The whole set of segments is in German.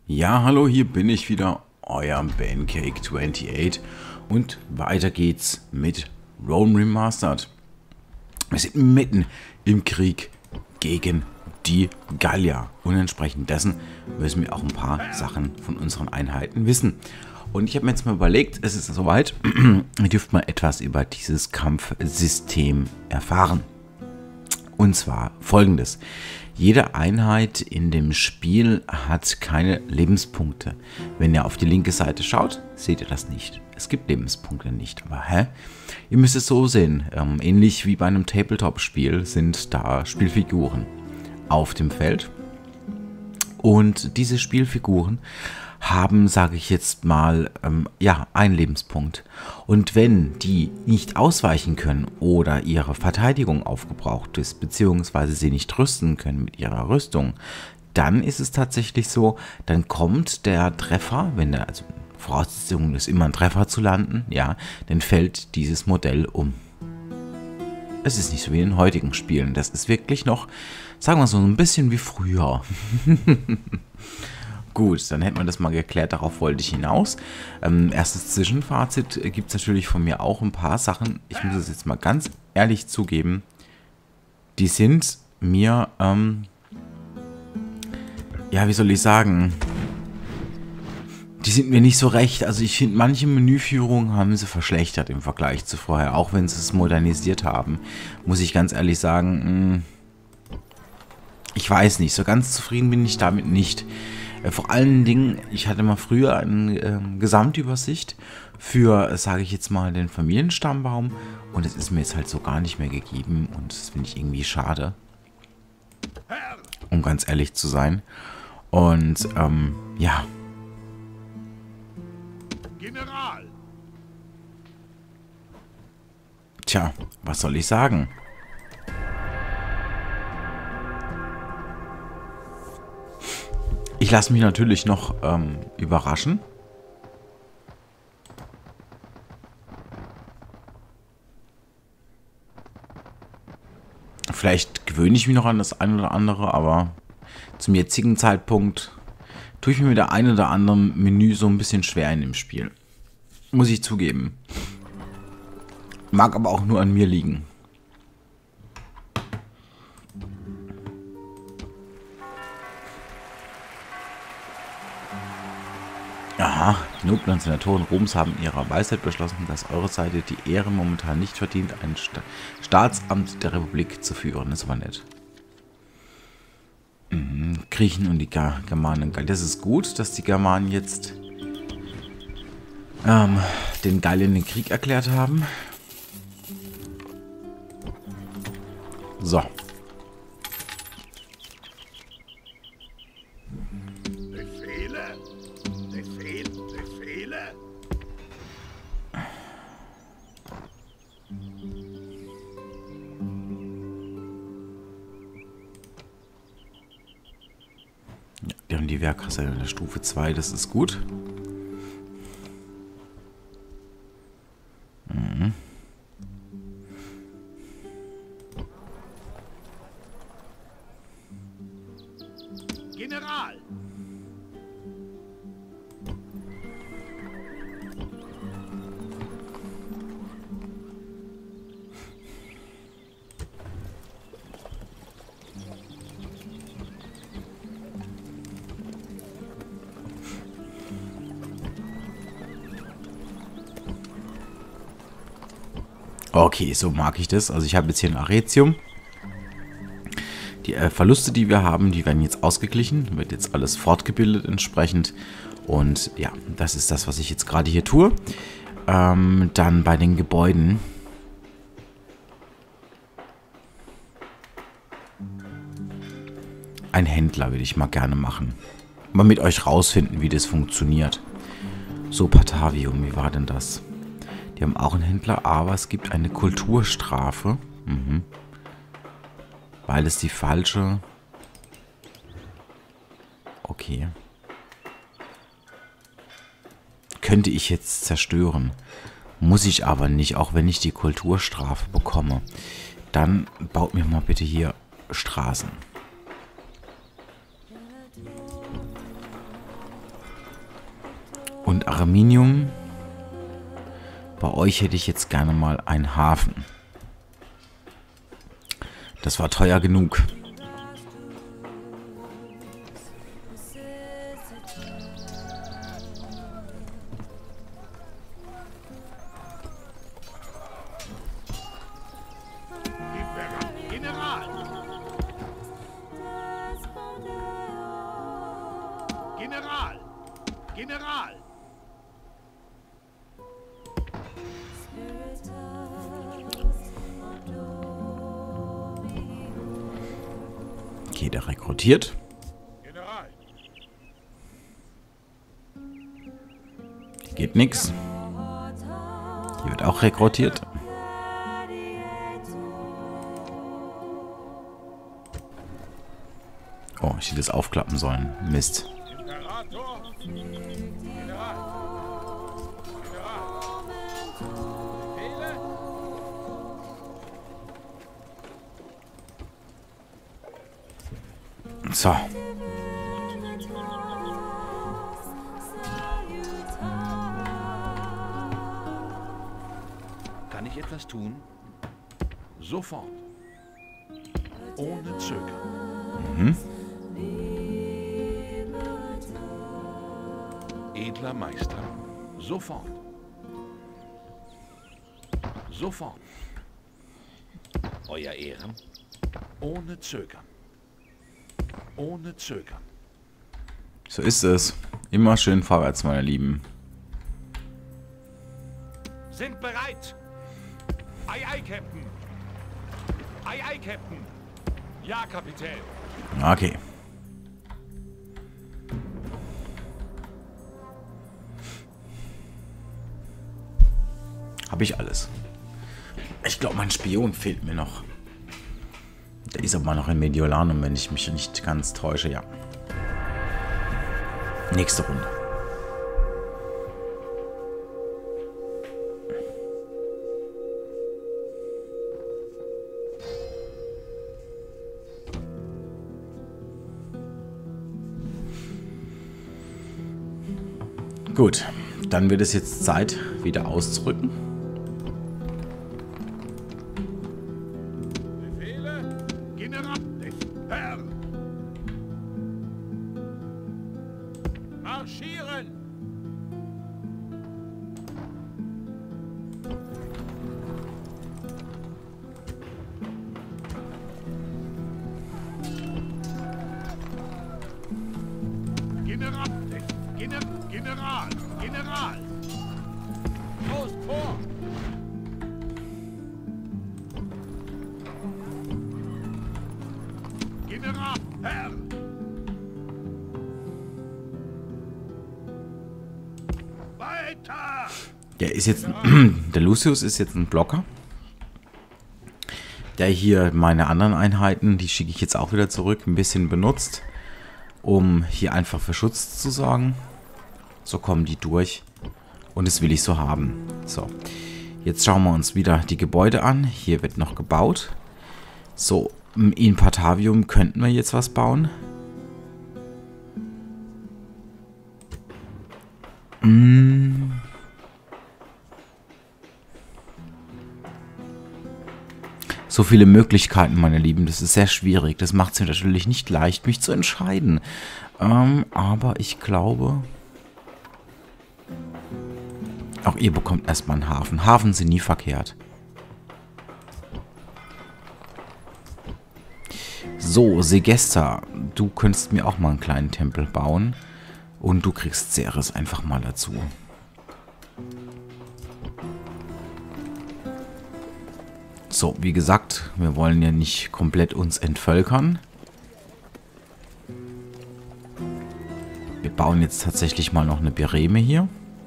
Ja, hallo, hier bin ich wieder, euer Pancake28 und weiter geht's mit Rome Remastered. Wir sind mitten im Krieg gegen die Gallier und entsprechend dessen müssen wir auch ein paar Sachen von unseren Einheiten wissen. Und ich habe mir jetzt mal überlegt, es ist soweit, ihr dürft mal etwas über dieses Kampfsystem erfahren. Und zwar folgendes: Jede Einheit in dem Spiel hat keine Lebenspunkte. Wenn ihr auf die linke Seite schaut, seht ihr das nicht. Es gibt Lebenspunkte nicht. Aber ihr müsst es so sehen. Ähnlich wie bei einem Tabletop-Spiel sind da Spielfiguren auf dem Feld. Und diese Spielfiguren haben, sage ich jetzt mal, ja, einen Lebenspunkt. Und wenn die nicht ausweichen können oder ihre Verteidigung aufgebraucht ist, beziehungsweise sie nicht rüsten können mit ihrer Rüstung, dann ist es tatsächlich so, dann kommt der Treffer, wenn der, also Voraussetzung ist immer ein Treffer zu landen, ja, dann fällt dieses Modell um. Es ist nicht so wie in den heutigen Spielen, das ist wirklich noch, sagen wir so, ein bisschen wie früher. Gut, dann hätten wir das mal geklärt, darauf wollte ich hinaus. Erstes Zwischenfazit gibt es natürlich von mir auch ein paar Sachen, ich muss es jetzt mal ganz ehrlich zugeben, die sind mir, ja, wie soll ich sagen, die sind mir nicht so recht. Also ich finde, manche Menüführungen haben sie verschlechtert im Vergleich zu vorher, auch wenn sie es modernisiert haben, muss ich ganz ehrlich sagen, ich weiß nicht, so ganz zufrieden bin ich damit nicht. Vor allen Dingen, ich hatte mal früher eine Gesamtübersicht für, sage ich jetzt mal, den Familienstammbaum und es ist mir jetzt halt so gar nicht mehr gegeben und das finde ich irgendwie schade, um ganz ehrlich zu sein. Und, ja. General. Tja, was soll ich sagen? Ich lasse mich natürlich noch überraschen. Vielleicht gewöhne ich mich noch an das eine oder andere, aber zum jetzigen Zeitpunkt tue ich mir mit der einen oder anderen Menü so ein bisschen schwer in dem Spiel. Muss ich zugeben. Mag aber auch nur an mir liegen. Aha, die Noblen und Senatoren Roms haben in ihrer Weisheit beschlossen, dass eure Seite die Ehre momentan nicht verdient, ein Staatsamt der Republik zu führen. Das war nett. Griechen und die Germanen. Das ist gut, dass die Germanen jetzt den Gallien den Krieg erklärt haben. So. Befehle? Befehle? Ja, die haben die Wehrkasse in der Stufe 2, das ist gut. General. Okay, so mag ich das. Also ich habe jetzt hier ein Arretium. Die Verluste, die wir haben, die werden jetzt ausgeglichen. Wird jetzt alles fortgebildet entsprechend. Und ja, das ist das, was ich jetzt gerade hier tue. Dann bei den Gebäuden. Ein Händler würde ich mal gerne machen. Mal mit euch rausfinden, wie das funktioniert. So, Patavium, wie war denn das? Die haben auch einen Händler, aber es gibt eine Kulturstrafe. Weil es die falsche... Okay. Könnte ich jetzt zerstören. Muss ich aber nicht, auch wenn ich die Kulturstrafe bekomme. Dann baut mir mal bitte hier Straßen. Und Aluminium. Bei euch hätte ich jetzt gerne mal einen Hafen. Das war teuer genug. General! General! General! Okay, der rekrutiert. General! Hier geht nichts. Hier wird auch rekrutiert. Oh, ich hätte das aufklappen sollen. Mist. Imperator! General! General! Befehle! So. Kann ich etwas tun? Sofort. Ohne Zögern. Edler Meister. Sofort. Sofort. Euer Ehren. Ohne Zögern. Ohne Zögern. So ist es. Immer schön vorwärts, meine Lieben. Sind bereit. Ei, ei, Captain. Ei, ei, Captain. Ja, Kapitän. Okay. Habe ich alles. Ich glaube, mein Spion fehlt mir noch. Der ist aber noch in Mediolanum, wenn ich mich nicht ganz täusche, ja. Nächste Runde. Gut, dann wird es jetzt Zeit, wieder auszurücken. Befehle? General. Herr. Marschieren. General. General. General. Los, vor. General. Herr. Weiter. Der ist jetzt, der Lucius ist jetzt ein Blocker. Der hier meine anderen Einheiten, die schicke ich jetzt auch wieder zurück, ein bisschen benutzt, um hier einfach für Schutz zu sorgen. So kommen die durch. Und das will ich so haben. So, jetzt schauen wir uns wieder die Gebäude an. Hier wird noch gebaut. So, in Patavium könnten wir jetzt was bauen. So viele Möglichkeiten, meine Lieben. Das ist sehr schwierig. Das macht es mir natürlich nicht leicht, mich zu entscheiden. Aber ich glaube... Auch ihr bekommt erstmal einen Hafen. Hafen sind nie verkehrt. So, Segesta, du könntest mir auch mal einen kleinen Tempel bauen. Und du kriegst Ceres einfach mal dazu. So, wie gesagt, wir wollen ja nicht komplett uns entvölkern. Wir bauen jetzt tatsächlich mal noch eine Bireme hier.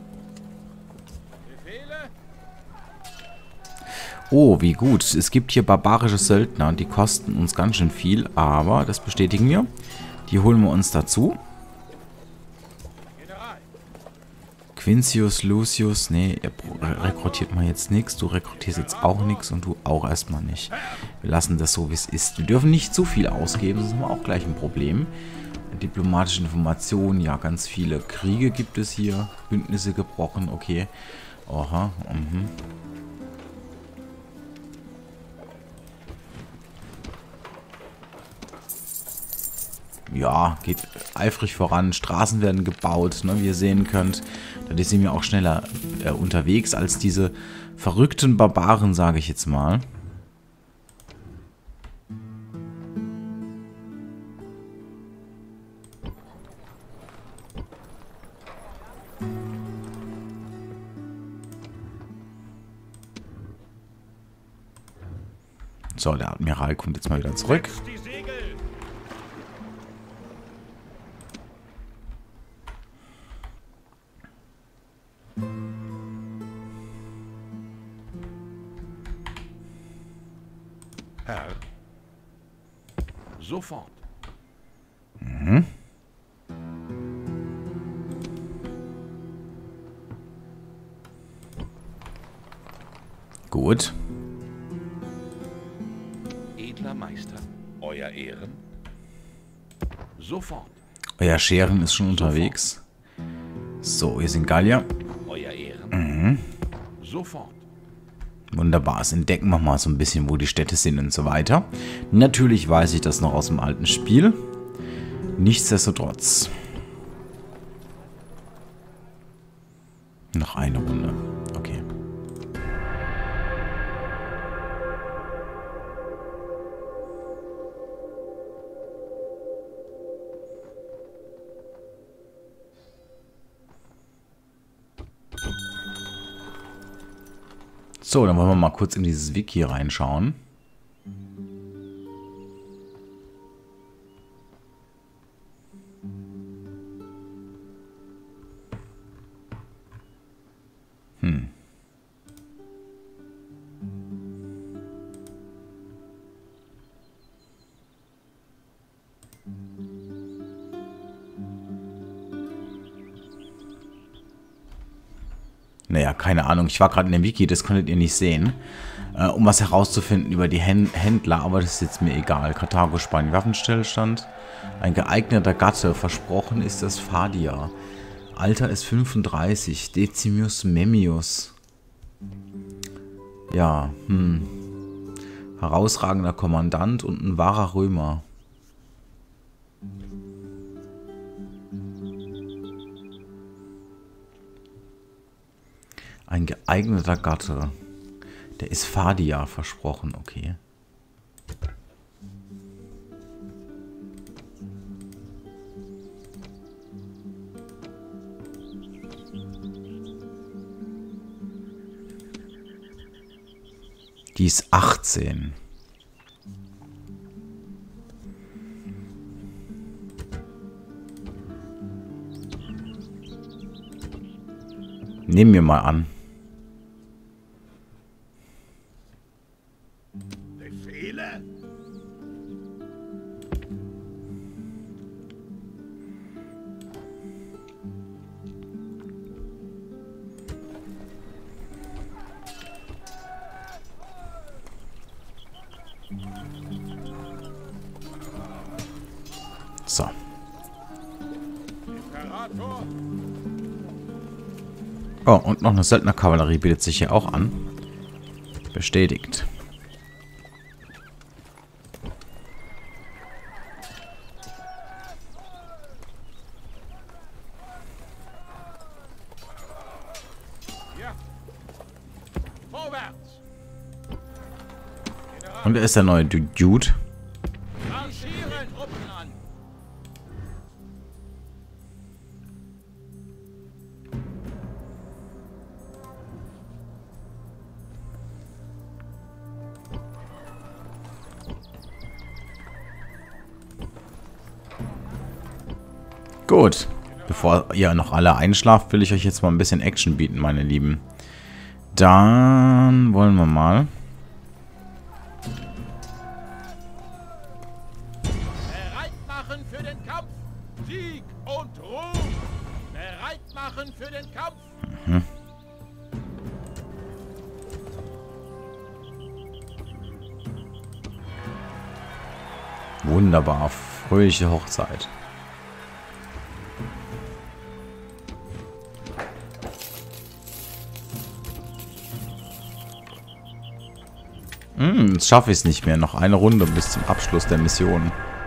Oh, wie gut. Es gibt hier barbarische Söldner, die kosten uns ganz schön viel, aber das bestätigen wir. Die holen wir uns dazu. Quincius, Lucius, nee, rekrutiert mal jetzt nichts. Du rekrutierst jetzt auch nichts und du auch erstmal nicht. Wir lassen das so, wie es ist. Wir dürfen nicht zu viel ausgeben, sonst haben wir auch gleich ein Problem. Diplomatische Informationen. Ja, ganz viele Kriege gibt es hier. Bündnisse gebrochen. Okay. Aha. Mhm. Ja, geht eifrig voran. Straßen werden gebaut, ne, wie ihr sehen könnt. Da sind wir auch schneller unterwegs als diese verrückten Barbaren, sage ich jetzt mal. So, der Admiral kommt jetzt mal wieder zurück. Die Segel. Herr. Sofort. Mhm. Gut. Edler Meister. Euer Ehren. Sofort. Euer Scheren ist schon unterwegs. So, hier sind Gallier. Euer Ehren. Mhm. Sofort. Wunderbar, das entdecken wir mal so ein bisschen, wo die Städte sind und so weiter. Natürlich weiß ich das noch aus dem alten Spiel. Nichtsdestotrotz. Noch eine Runde. Okay. So, dann wollen wir mal kurz in dieses Wiki reinschauen. Naja, keine Ahnung. Ich war gerade in dem Wiki, das konntet ihr nicht sehen. Um was herauszufinden über die Händler, aber das ist jetzt mir egal. Karthago, Spanien, Waffenstillstand. Ein geeigneter Gatte, versprochen ist das Fadia. Alter ist 35. Decimus Memmius. Ja, herausragender Kommandant und ein wahrer Römer. Ein geeigneter Gatte. Der ist Fadia versprochen, okay. Die ist 18. Nehmen wir mal an. Befehle? So. Imperator? Oh, und noch eine Söldnerkavallerie bietet sich hier auch an. Bestätigt. Ja. Vorwärts. Und er ist der neue Dude. Marschieren Truppen an. Gut. Bevor ihr noch alle einschlaft, will ich euch jetzt mal ein bisschen Action bieten, meine Lieben. Dann wollen wir mal. Bereit machen für den Kampf. Sieg und Ruhm. Bereit machen für den Kampf. Wunderbar. Fröhliche Hochzeit. Jetzt schaffe ich es nicht mehr. Noch eine Runde bis zum Abschluss der Mission.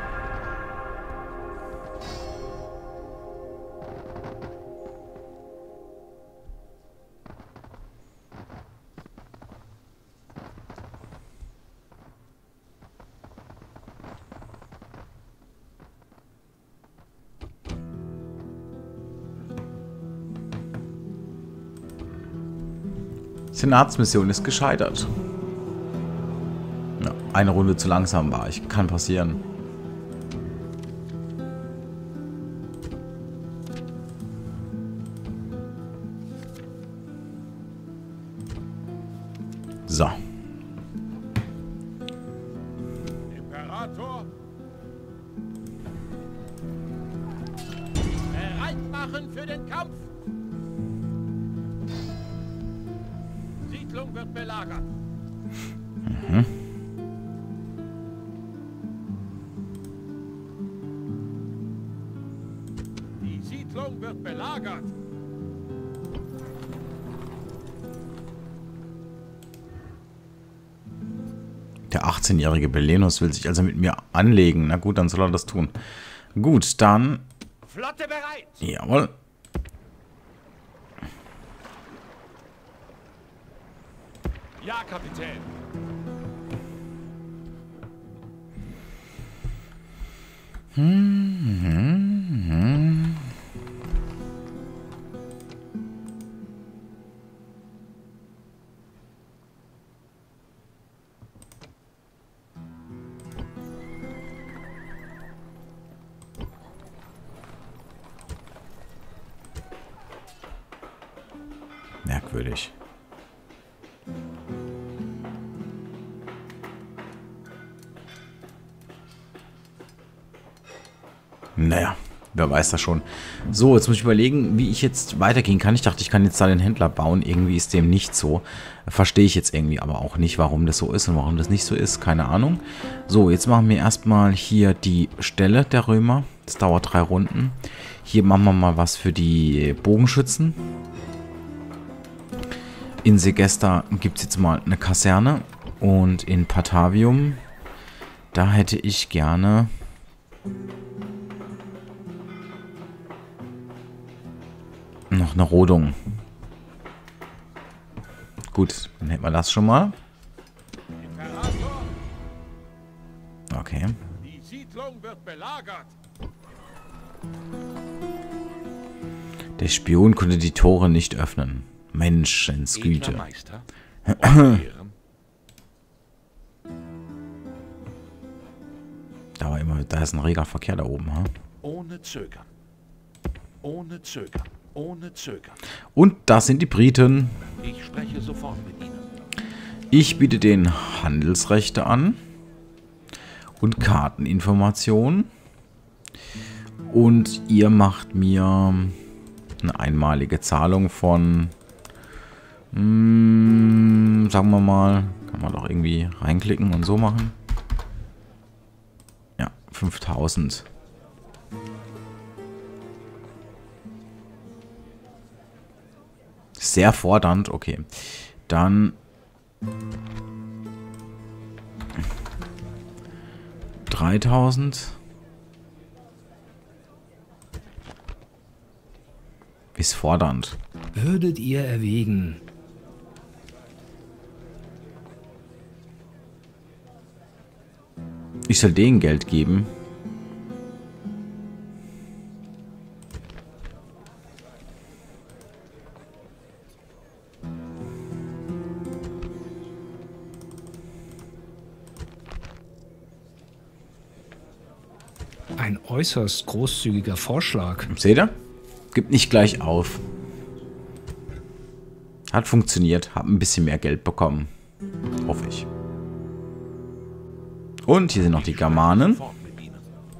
Senatsmission ist gescheitert. Ja, eine Runde zu langsam war ich. Kann passieren. So. Imperator. Bereit machen für den Kampf. Siedlung wird belagert. Die Siedlung wird belagert. Der 18-jährige Belenus will sich also mit mir anlegen. Na gut, dann soll er das tun. Gut, dann... Flotte bereit. Jawohl. Ja, Kapitän. Merkwürdig. Naja, wer weiß das schon. So, jetzt muss ich überlegen, wie ich jetzt weitergehen kann. Ich dachte, ich kann jetzt da den Händler bauen. Irgendwie ist dem nicht so. Verstehe ich jetzt irgendwie aber auch nicht, warum das so ist und warum das nicht so ist. Keine Ahnung. So, jetzt machen wir erstmal hier die Stelle der Römer. Das dauert 3 Runden. Hier machen wir mal was für die Bogenschützen. In Segesta gibt es jetzt mal eine Kaserne. Und in Patavium, da hätte ich gerne... noch eine Rodung. Gut, dann hätten wir das schon mal. Imperator. Okay. Die Siedlung wird belagert. Der Spion konnte die Tore nicht öffnen. Menschensgüte. Edler Meister, eure Ehren. Da ist ein reger Verkehr da oben, ha? Ohne Zögern. Ohne Zögern. Ohne Zögern. Und das sind die Briten. Ich spreche sofort mit Ihnen. Ich biete den Handelsrechte an. Und Karteninformationen. Und ihr macht mir eine einmalige Zahlung von... sagen wir mal... Kann man doch irgendwie reinklicken und so machen. Ja, 5000. Sehr fordernd, okay. Dann 3000. Ist fordernd. Würdet ihr erwägen, Ich soll denen Geld geben. ein äußerst großzügiger Vorschlag. Seht ihr? Gibt nicht gleich auf. Hat funktioniert. Hab ein bisschen mehr Geld bekommen. Hoffe ich. Und hier sind noch die Germanen. Sofort mit Ihnen.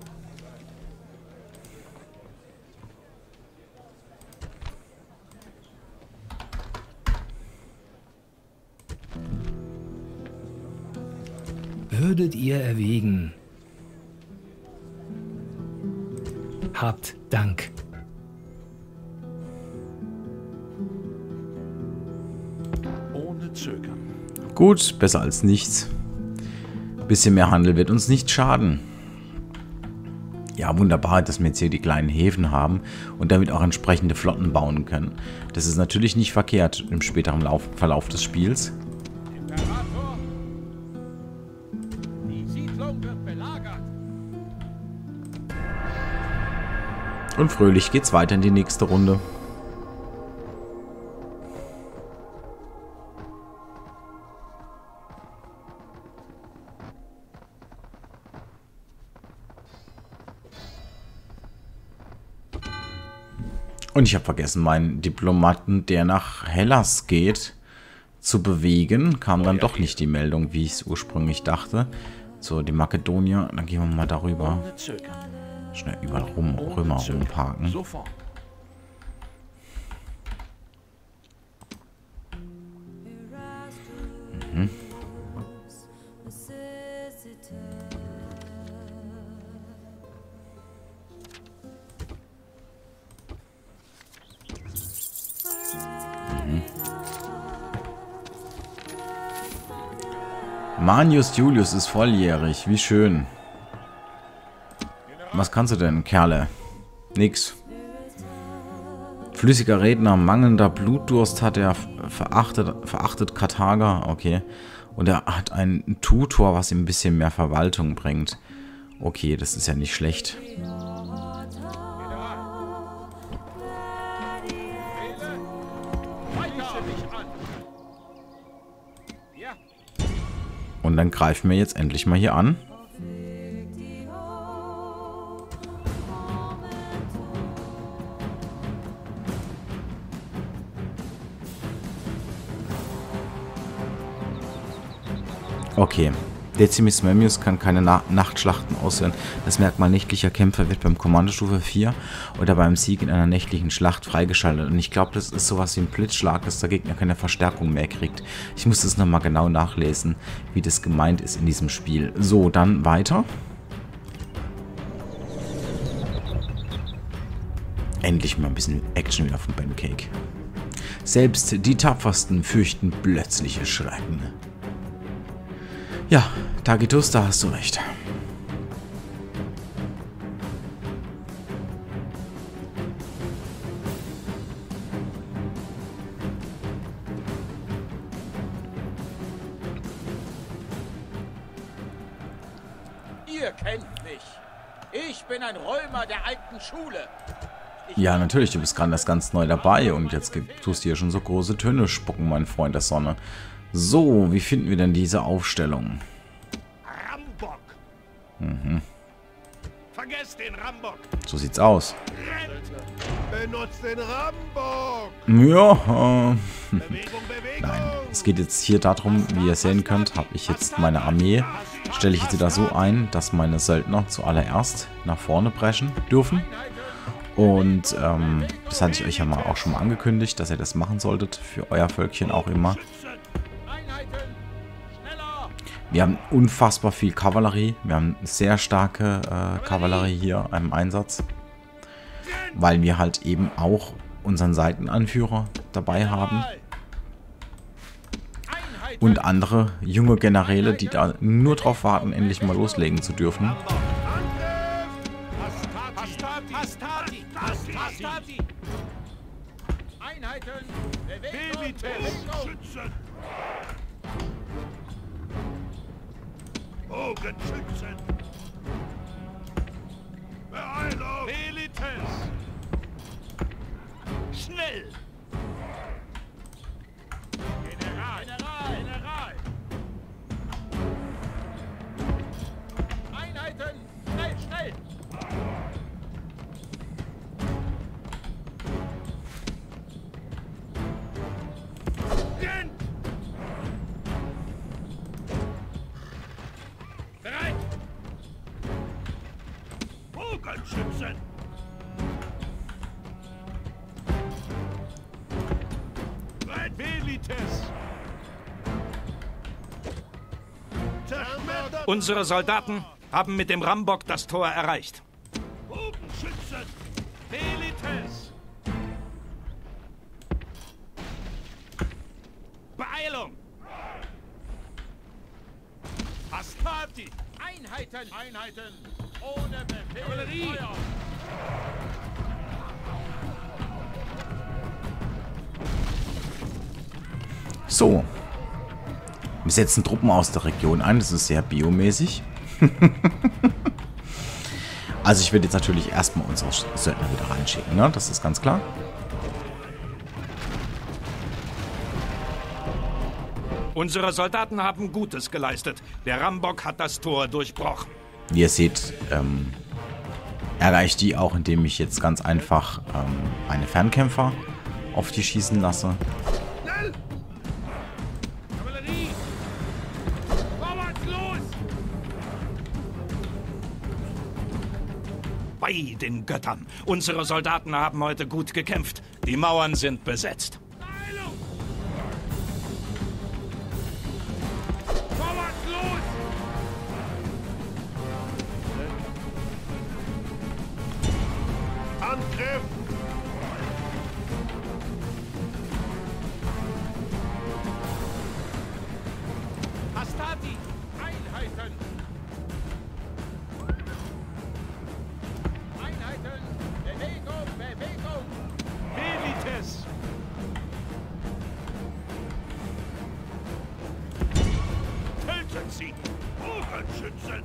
Würdet ihr erwägen, habt Dank. Ohne Zögern. Gut, besser als nichts. Bisschen mehr Handel wird uns nicht schaden. Ja, wunderbar, dass wir jetzt hier die kleinen Häfen haben und damit auch entsprechende Flotten bauen können. Das ist natürlich nicht verkehrt im späteren Verlauf des Spiels. Imperator! Die Siedlung wird belagert. Und fröhlich geht's weiter in die nächste Runde. Und ich habe vergessen, meinen Diplomaten, der nach Hellas geht, zu bewegen. Kam dann doch nicht die Meldung, wie ich es ursprünglich dachte. So, die Makedonier, dann gehen wir mal darüber. Ohne Zögern. Schnell überall Römer rumparken. Sofort. Manius Julius ist volljährig. Wie schön. Was kannst du denn, Kerle? Nix. Flüssiger Redner, mangelnder Blutdurst hat er verachtet Karthager. Okay. Und er hat einen Tutor, was ihm ein bisschen mehr Verwaltung bringt. Okay, das ist ja nicht schlecht. Und dann greifen wir jetzt endlich mal hier an. Okay. Decimus Memmius kann keine Nachtschlachten ausführen. Das Merkmal nächtlicher Kämpfer wird beim Kommandostufe 4 oder beim Sieg in einer nächtlichen Schlacht freigeschaltet. Und ich glaube, das ist sowas wie ein Blitzschlag, dass der Gegner keine Verstärkung mehr kriegt. Ich muss das nochmal genau nachlesen, wie das gemeint ist in diesem Spiel. So, dann weiter. Endlich mal ein bisschen Action wieder von Benkake. Selbst die Tapfersten fürchten plötzliche Schrecken. Ja, Tacitus, da hast du recht. Ihr kennt mich. Ich bin ein Römer der alten Schule. Ja, natürlich, du bist gerade erst ganz neu dabei und jetzt tust du hier schon so große Töne spucken, mein Freund der Sonne. So, wie finden wir denn diese Aufstellung? Rambock. Vergesst den Rambock. So sieht's aus. Benutzt den Rambock. Ja, Bewegung, Bewegung. nein. Es geht jetzt hier darum, wie ihr sehen könnt, habe ich jetzt meine Armee, stelle ich jetzt wieder so ein, dass meine Söldner zuallererst nach vorne preschen dürfen. Und das hatte ich euch ja mal auch schon mal angekündigt, dass ihr das machen solltet, für euer Völkchen auch immer. Wir haben unfassbar viel Kavallerie. Wir haben sehr starke Kavallerie hier im Einsatz. Weil wir halt eben auch unseren Seitenanführer dabei haben. Und andere junge Generäle, die da nur drauf warten, endlich mal loslegen zu dürfen. Einheiten, Bewegung, Bewegung. Bogenschützen! Beeilung! Milites! Schnell! General, General, General! Einheiten, schnell, schnell! Bereit! Bogenschützen! Milites! Zerschmettert! Unsere Soldaten haben mit dem Rambock das Tor erreicht. Bogenschützen! Milites! Beeilung! Astati! Einheiten! Einheiten! Ohne Befehl! Kavallerie! Feuer! So. Wir setzen Truppen aus der Region ein. Das ist sehr biomäßig. Also ich werde jetzt natürlich erstmal unsere Söldner wieder reinschicken, ne? Das ist ganz klar. Unsere Soldaten haben Gutes geleistet. Der Rambock hat das Tor durchbrochen. Wie ihr seht, erreiche ich die auch, indem ich jetzt ganz einfach eine Fernkämpfer auf die schießen lasse. Kavallerie! Vorwärts los! Bei den Göttern. Unsere Soldaten haben heute gut gekämpft. Die Mauern sind besetzt. Heilung! Vorwärts los! Angriff! Hastati! Einheiten! Einheiten! Bewegung! Bewegung! Milites! Töten Sie! Bogenschützen!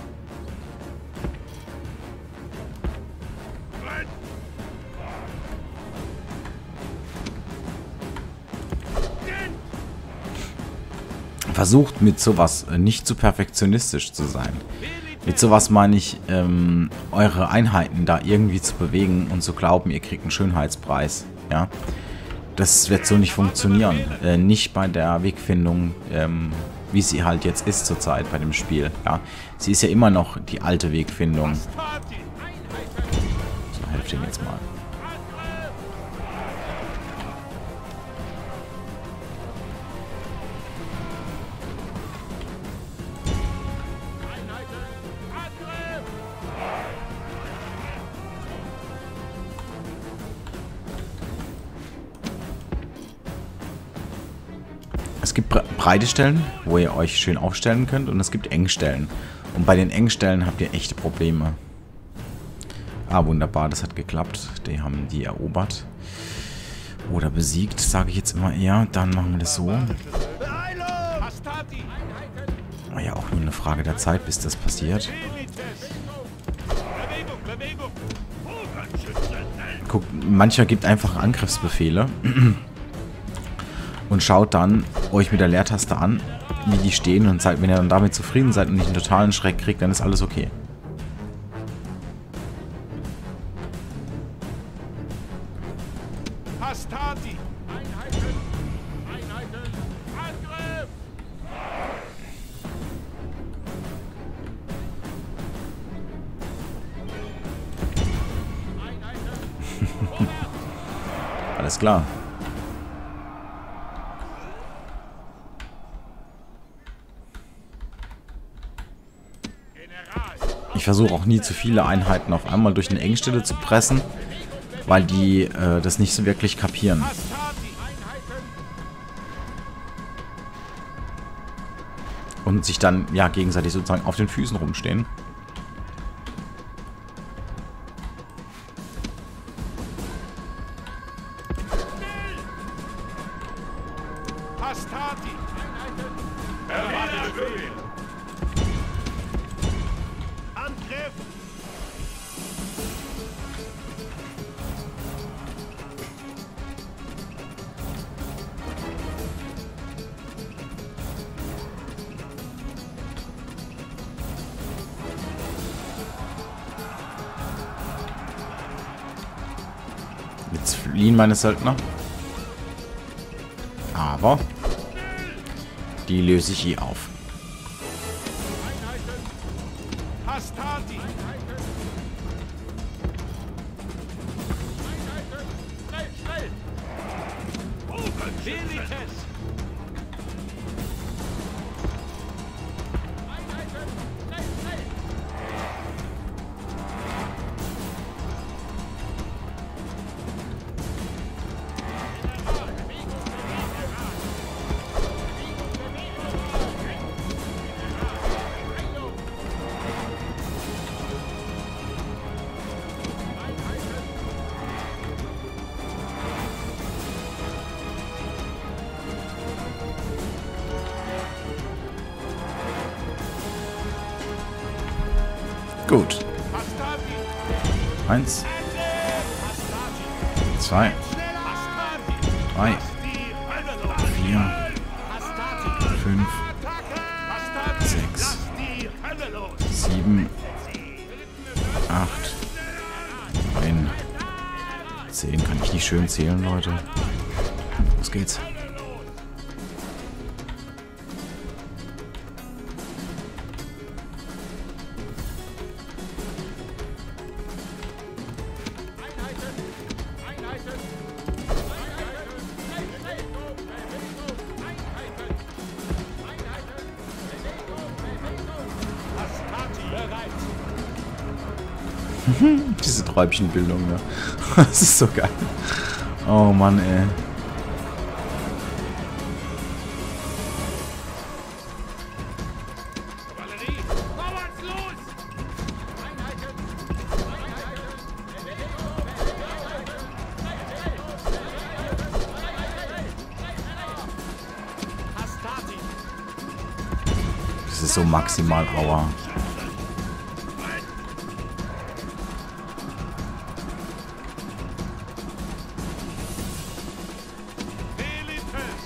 Brennt! Versucht mit sowas nicht zu perfektionistisch zu sein. Mit sowas meine ich, eure Einheiten da irgendwie zu bewegen und zu glauben, ihr kriegt einen Schönheitspreis. Ja, das wird so nicht funktionieren. Nicht bei der Wegfindung, wie sie halt jetzt ist zurzeit bei dem Spiel. Ja, sie ist ja immer noch die alte Wegfindung. Hastati! So, helft ihm jetzt mal. Einheiten! Angriff! Es gibt breite Stellen, wo ihr euch schön aufstellen könnt, und es gibt Engstellen. Und bei den Engstellen habt ihr echte Probleme. Ah, wunderbar, das hat geklappt. Die haben die erobert. Oder besiegt, sage ich jetzt immer eher. Dann machen wir das so. Hastati! War ja auch nur eine Frage der Zeit, bis das passiert. Milites! Bewegung! Bewegung! Bogenschützen! Guckt, mancher gibt einfach Angriffsbefehle und schaut dann euch mit der Leertaste an, wie die stehen, und seid, wenn ihr dann damit zufrieden seid und nicht einen totalen Schreck kriegt, dann ist alles okay. Hastati! Einheiten! Einheiten! Angriff! Einheiten! Alles klar. General! Ich versuche auch nie zu viele Einheiten auf einmal durch eine Engstelle zu pressen, weil die das nicht so wirklich kapieren. Hastati! Einheiten! Und sich dann ja gegenseitig sozusagen auf den Füßen rumstehen. Hastati! Erwarte Befehl! Angriff! Jetzt fliehen meine Söldner. Aber die löse ich eh auf. Hastati! Schnell, schnell! Milites! Einheiten! Schnell, schnell! Gut. Hastati. 1, Hastati. 2, Hastati. 3, Die Hölle los. 4, Hastati. 5, Hastati. 6, Lass die Hölle los. 7, 8, 9, 10. Kann ich nicht schön zählen, Leute? Los geht's. Diese Träubchenbildung, ne? Das ist so geil. Oh Mann, ey. Kavallerie. Vorwärts los. Hastati. Das ist so maximal Aua. Velites.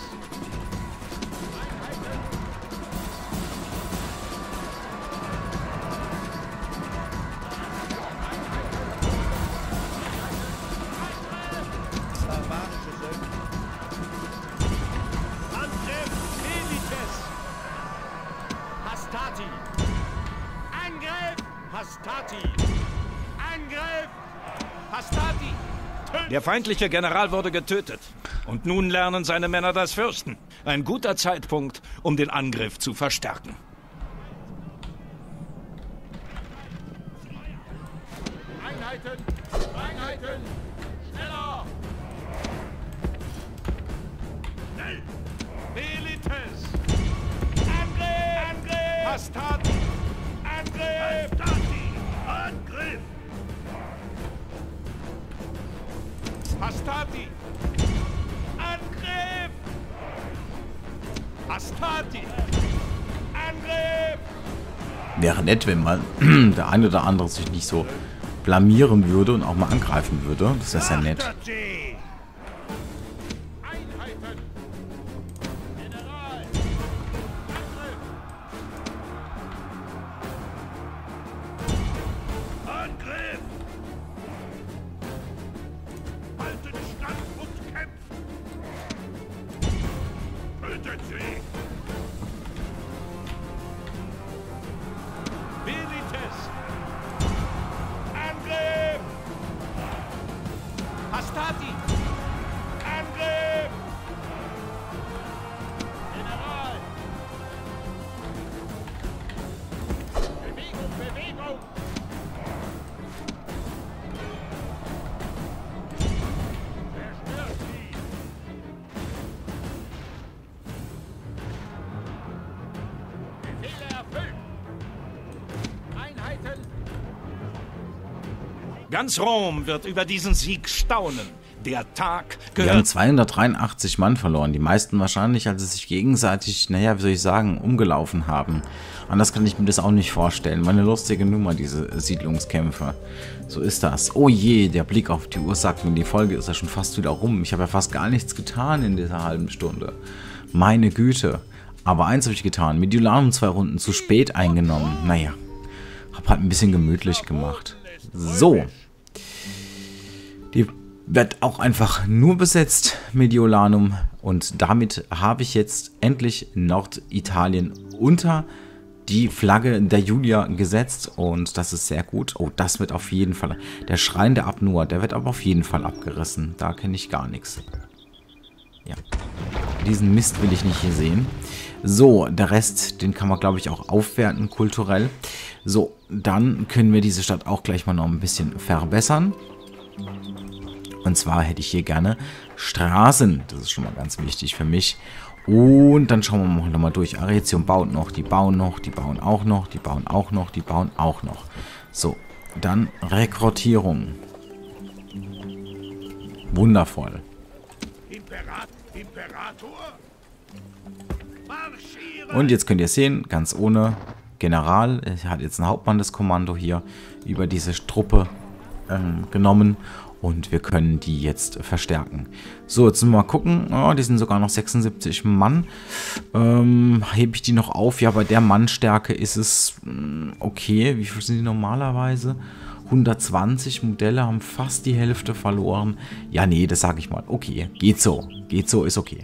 Angriff. Velites. Hastati. Angriff. Hastati. Angriff. Hastati. Der feindliche General wurde getötet. Und nun lernen seine Männer das Fürchten. Ein guter Zeitpunkt, um den Angriff zu verstärken. Einheiten! Einheiten! Schneller! Velites. Angriff. Angriff. Hastati. Angriff. Hastati. Angriff. Hastati. Angriff. Hastati. Angriff. Wäre nett, wenn mal der eine oder andere sich nicht so blamieren würde und auch mal angreifen würde. Das ist ja nett. Hastati. Einheiten! General! Angriff. Haltet stand und kämpft. Tötet sie. Velites. Angriff. Hastati. Angriff. General! Bewegung! Bewegung! Zerstört sie! Befehle erfüllt! Einheiten! Ganz Rom wird über diesen Sieg staunen. Der Tag Wir haben gehört 283 Mann verloren. Die meisten wahrscheinlich, als sie sich gegenseitig, naja, wie soll ich sagen, umgelaufen haben. Anders kann ich mir das auch nicht vorstellen. Meine lustige Nummer, diese Siedlungskämpfe. So ist das. Oh je, der Blick auf die Uhr sagt mir, die Folge ist ja schon fast wieder rum. Ich habe ja fast gar nichts getan in dieser halben Stunde. Meine Güte. Aber eins habe ich getan. Mediolanum 2 Runden zu spät eingenommen. Naja, habe halt ein bisschen gemütlich gemacht. So. Die wird auch einfach nur besetzt, Mediolanum. Und damit habe ich jetzt endlich Norditalien unter die Flagge der Julia gesetzt. Und das ist sehr gut. Oh, das wird auf jeden Fall... Der Schrein der Abnur, der wird aber auf jeden Fall abgerissen. Da kenne ich gar nichts. Ja. Diesen Mist will ich nicht hier sehen. So, der Rest, den kann man, glaube ich, auch aufwerten, kulturell. So, dann können wir diese Stadt auch gleich mal noch ein bisschen verbessern. Und zwar hätte ich hier gerne Straßen. Das ist schon mal ganz wichtig für mich. Und dann schauen wir noch mal durch. Arretium baut noch, die bauen noch, die bauen auch noch, die bauen auch noch, die bauen auch noch. So, dann Rekrutierung. Wundervoll. Imperator? Marschieren! Und jetzt könnt ihr sehen, ganz ohne General. Er hat jetzt ein Hauptmann-Kommando hier über diese Truppe genommen. Und wir können die jetzt verstärken. So, jetzt müssen wir mal gucken. Oh, die sind sogar noch 76 Mann. Hebe ich die noch auf? Ja, bei der Mannstärke ist es okay. Wie viel sind die normalerweise? 120 Modelle, haben fast die Hälfte verloren. Ja, nee, das sage ich mal. Okay, geht so. Geht so, ist okay.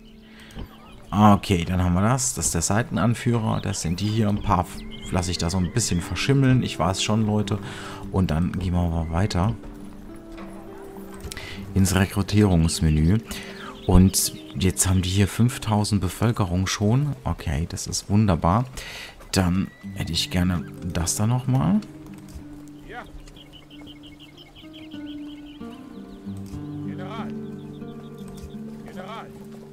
Okay, dann haben wir das. Das ist der Seitenanführer. Das sind die hier. Ein paar lasse ich da so ein bisschen verschimmeln. Ich weiß schon, Leute. Und dann gehen wir mal weiter ins Rekrutierungsmenü. Und jetzt haben die hier 5000 Bevölkerung schon. Okay, das ist wunderbar. Dann hätte ich gerne das da nochmal. Ja. General. General.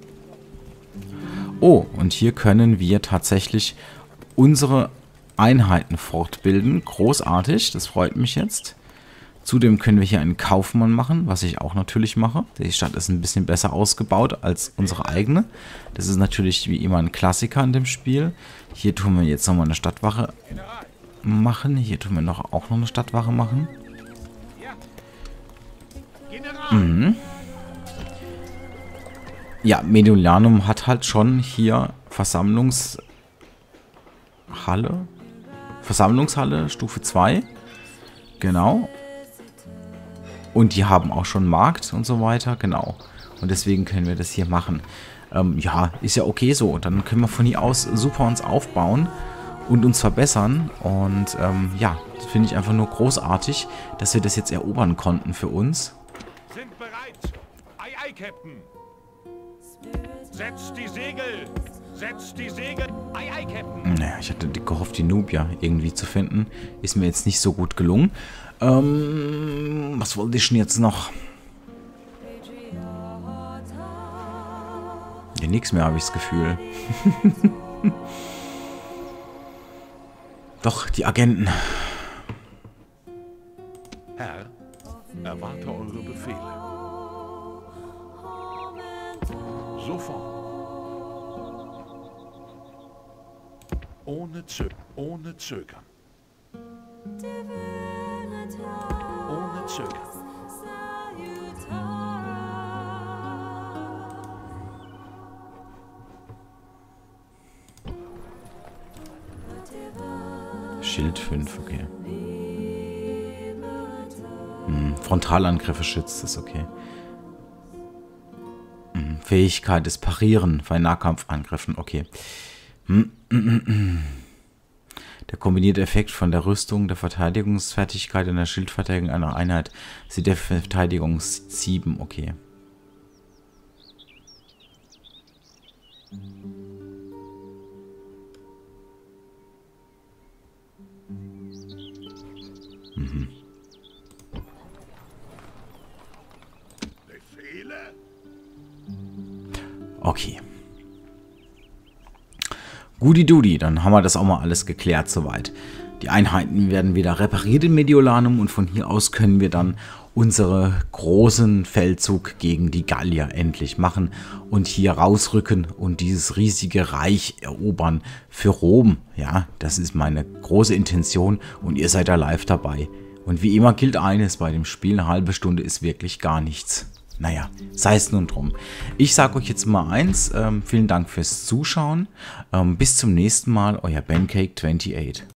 Oh, und hier können wir tatsächlich unsere Einheiten fortbilden. Großartig, das freut mich jetzt. Zudem können wir hier einen Kaufmann machen, was ich auch natürlich mache. Die Stadt ist ein bisschen besser ausgebaut als unsere eigene. Das ist natürlich wie immer ein Klassiker in dem Spiel. Hier tun wir jetzt nochmal eine Stadtwache machen. Hier tun wir auch noch eine Stadtwache machen. Mhm. Ja, Mediolanum hat halt schon hier Versammlungshalle, Stufe 2. Genau. Und die haben auch schon Markt und so weiter, genau. Und deswegen können wir das hier machen. Ja, ist ja okay so. Und dann können wir von hier aus super uns aufbauen und uns verbessern. Und ja, das finde ich einfach nur großartig, dass wir das jetzt erobern konnten für uns. Sind bereit. Ei, ei, Captain. Setzt die Segel. Setzt die Segel. Ei, ei, Captain. Naja, ich hatte gehofft, die Nubia irgendwie zu finden. Ist mir jetzt nicht so gut gelungen. Was wollte ich denn jetzt noch? Ja, nichts mehr, habe ich das Gefühl. Doch, die Agenten. Herr, erwarte eure Befehle. Sofort. Ohne Zögern. Ohne Zögern. Ohne Zögern. Schild 5, okay. Frontalangriffe schützt, ist okay. Fähigkeit des Parieren bei Nahkampfangriffen, okay. Der kombinierte Effekt von der Rüstung, der Verteidigungsfertigkeit und der Schildverteidigung einer Einheit sieht der Verteidigung 7, okay. Befehle? Okay. Gudi-Dudi, dann haben wir das auch mal alles geklärt soweit. Die Einheiten werden wieder repariert in Mediolanum und von hier aus können wir dann unseren großen Feldzug gegen die Gallier endlich machen und hier rausrücken und dieses riesige Reich erobern für Rom. Ja, das ist meine große Intention und ihr seid da live dabei. Und wie immer gilt eines bei dem Spiel, eine halbe Stunde ist wirklich gar nichts. Naja, sei es nun drum. Ich sage euch jetzt mal eins, vielen Dank fürs Zuschauen. Bis zum nächsten Mal, euer BenCake28.